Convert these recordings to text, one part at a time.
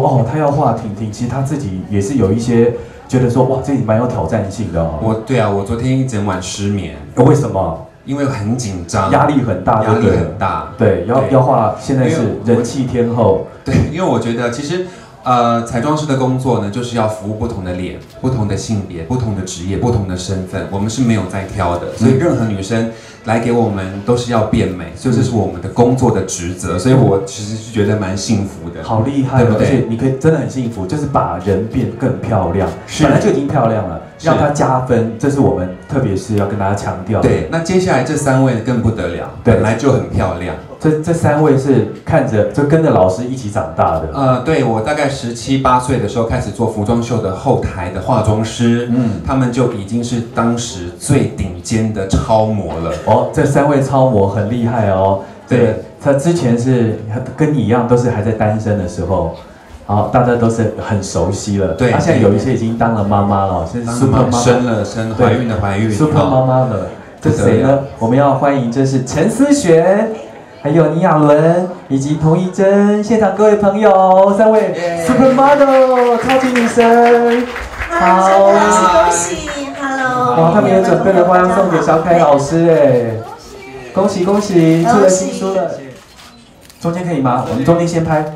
哦，他要画婷婷，其实他自己也是有一些觉得说，哇，这蛮有挑战性的哦。 对啊，我昨天一整晚失眠。 为什么？ 因为很紧张， 压力很大， 压力很大。 对，要画，现在是人气天后。 对，因为我觉得其实。彩妆师的工作呢，就是要服务不同的脸、不同的性别、不同的职业、不同的身份，我们是没有在挑的，所以任何女生来给我们都是要变美，所以这是我们的工作的职责，所以我其实是觉得蛮幸福的。 好厉害，对不对？而且你可以真的很幸福，就是把人变更漂亮，本来就已经漂亮了，让它加分，这是我们特别是要跟大家强调的。 对，那接下来这3位更不得了，本来就很漂亮。 这3位是看着就跟着老师一起长大的。 对，我大概17、18岁的时候开始做服装秀的后台的化妆师，他们就已经是当时最顶尖的超模了。 哦，这3位超模很厉害哦。对，他之前是跟你一样，都是还在单身的时候，好，大家都是很熟悉了。 对， 他现在有一些已经当了妈妈了，现在 Super 妈妈生怀孕的怀孕 ，Super 妈妈了。这是谁呢？我们要欢迎，这是陈思璇。还有倪雅伦以及童怡珍，现场各位朋友，3位 Supermodel 超级女神， 好，恭喜 ，Hello。 哦，他们也准备了花要送给小凯老师，哎，恭喜恭喜，出了新书了。中间可以吗？我们中间先拍。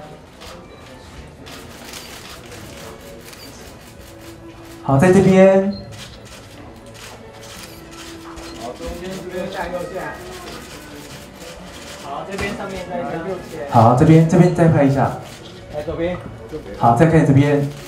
好，在这边。 好，中间这边下右下。好，这边上面再向右切。 好，这边再拍一下。 来左边。 好，再看这边。